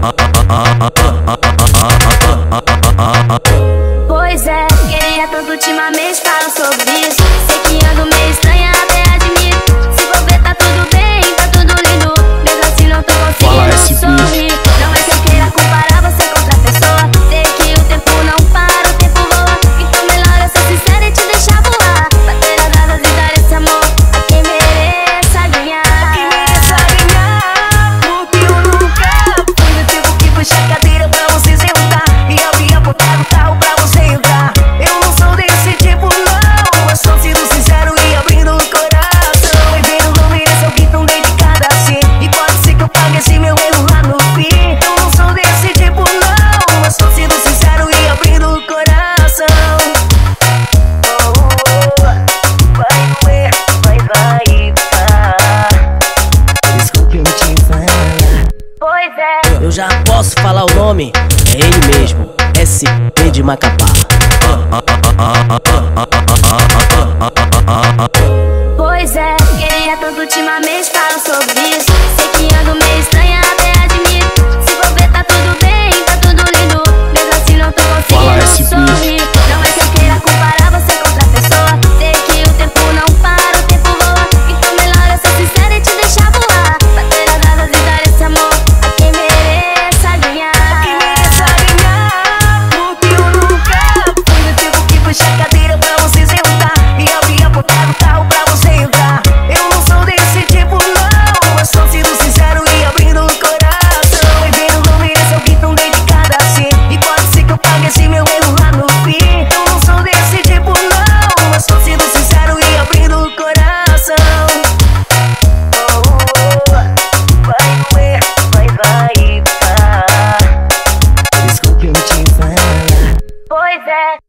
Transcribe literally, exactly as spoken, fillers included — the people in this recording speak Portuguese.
Pois é, queria tanto ultimamente, falo sobre isso. Sei que ando meio estranha, até admito. Se for ver, tá tudo bem, tá tudo lindo. Mesmo assim não tô conseguindo sorrir. Não é que eu queira comparar você com outra pessoa. Sei que o tempo não para, o tempo voa. Então melhor eu ser sincera e te deixar voar. Bater as asas e dar esse amor a quem mereça ganhar. Quem mereça ganhar. Porque eu nunca fui do tipo que puxa a cadeira pra você sentar e abrir a porta do carro pra você entrar. Eu não sou desse tipo não. Eu sou sendo sincero e abrindo o coração. E vendo não mereço alguém tão dedicado assim. E pode ser que eu pague esse meu erro lá no fim. Eu não sou desse tipo não. Eu sou sendo sincero e abrindo o coração. Oh, vai doer, vai, vai, vai. Desculpe eu te falar. Pois é, Eu já posso falar o nome, é ele mesmo, S P de Macapá. pois é, queria tanto ultimamente, falo sobre isso. Sei que ando meio estranha, até admito. Se for ver, tá tudo bem, tá tudo lindo. Mesmo assim não tô conseguindo sorrir. Não é que eu queira comparar você com outra pessoa. Sei que o tempo não para, o tempo voa. Então melhor eu ser sincera e te deixar voar. Bater as asas e dar esse amor a quem mereça ganhar. Quem mereça ganhar. Porque eu nunca fui do tipo que puxa a cadeira pra você sentar e abrir a porta do carro pra você entrar. Eu não sou desse tipo não. Eu sou sendo sincero e abrindo o coração. E vendo não mereço alguém tão dedicado assim. E pode ser que eu pague esse meu erro lá no fim. Eu não sou desse tipo não. Eu sou sendo sincero e abrindo o coração. Oh, vai doer, vai, vai, vai. Desculpe eu te falar. Pois é.